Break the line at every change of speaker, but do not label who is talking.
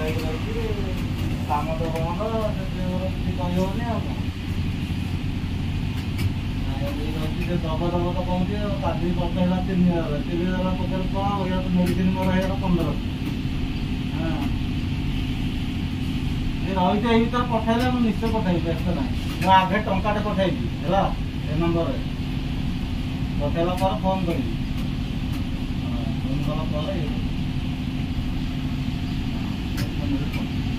काम तो बंद କିଛି କହିହେବନି ଆଉ କ'ଣ ଦବ ଦବ ତ କହୁଛି କାଲି ପଚାରିଲା 3000 3000 ପଚାର କ'ଣ ଇଏ ତ ମେଡ଼ିସିନ ମୋର ହେଇଗଲା 15। ହଁ ରହିଛି ଏଇ ଭିତରେ ପଠାଇଲେ ମୁଁ ନିଶ୍ଚୟ ପଠାଇବି ବ୍ୟସ୍ତ ନାହିଁ। ମୁଁ ଆଗେ ଟଙ୍କାଟେ ପଠାଇବି ହେଲା ଏ ନମ୍ବରରେ ପଠାଇଲା ପରେ ଫୋନ୍ କରିବି। ଫୋନ୍ କଲା ପରେ